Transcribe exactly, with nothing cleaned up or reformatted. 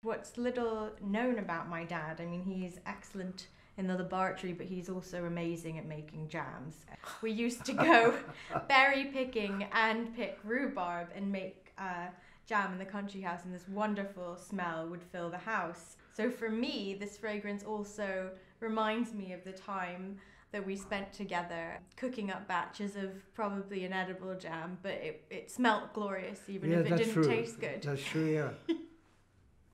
What's little known about my dad, I mean, he's excellent in the laboratory, but he's also amazing at making jams. We used to go berry picking and pick rhubarb and make uh, jam in the country house, and this wonderful smell would fill the house. So for me, this fragrance also reminds me of the time that we spent together cooking up batches of probably an edible jam, but it, it smelt glorious even Yeah, if it that's didn't true. taste good. That's true, yeah.